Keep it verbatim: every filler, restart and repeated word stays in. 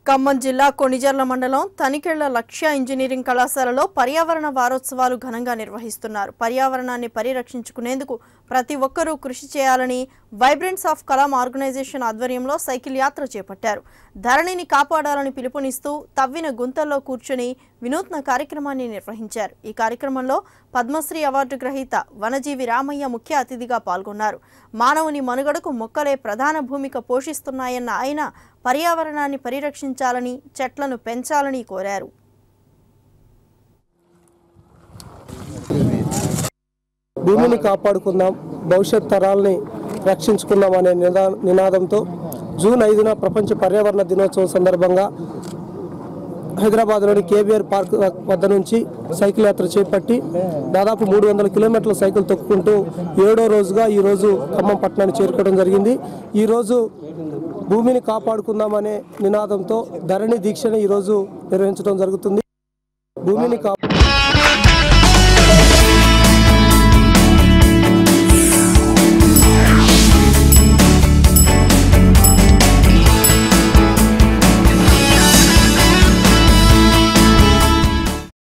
ఖమ్మం జిల్లా కొణిజర్ల మండలం తనికెళ్ల లక్ష్య ఇంజనీరింగ్ కళాశాలలో పర్యావరణ వారోత్సవాలు ఘనంగా నిర్వహిస్తున్నారు. పర్యావరణాన్ని పరిరక్షించుకునేందుకు ప్రతి ఒక్కరూ కృషి చేయాలని వైబ్రెన్స్ ఆఫ్ కలాం ఆర్గనైజేషన్ ఆధ్వర్యంలో సైకిల్ యాత్ర చేపట్టారు. ధరణిని కాపాడాలని పిలుపునిస్తూ తవ్విన గుంతల్లో కూర్చొని వినూత్న కార్యక్రమాన్ని నిర్వహించారు. ఈ కార్యక్రమంలో పద్మశ్రీ అవార్డు గ్రహీత వనజీవి రామయ్య ముఖ్య అతిథిగా పాల్గొన్నారు. మానవుని మనుగడకు మొక్కలే ప్రధాన భూమిక పోషిస్తున్నాయన్న ఆయన పర్యావరణాన్ని పరిరక్షించాలని, చెట్లను పెంచాలని కోరారు. భూమిని కాపాడుకుందాం, భవిష్యత్ తరాలని రక్షించుకుందాం అనే నినాదంతో జూన్ ఐదున ప్రపంచ పర్యావరణ దినోత్సవం సందర్భంగా హైదరాబాద్లోని కేబీఆర్ పార్క్ వద్ద నుంచి సైకిల్ యాత్ర చేపట్టి దాదాపు మూడు వందల కిలోమీటర్ల సైకిల్ తొక్కుకుంటూ ఏడో రోజుగా ఈరోజు ఖమ్మం పట్టణాన్ని చేరుకోవడం జరిగింది. ఈరోజు భూమిని కాపాడుకుందామనే నినాదంతో ధరణి దీక్షని ఈరోజు నిర్వహించడం జరుగుతుంది. భూమిని కాపాడు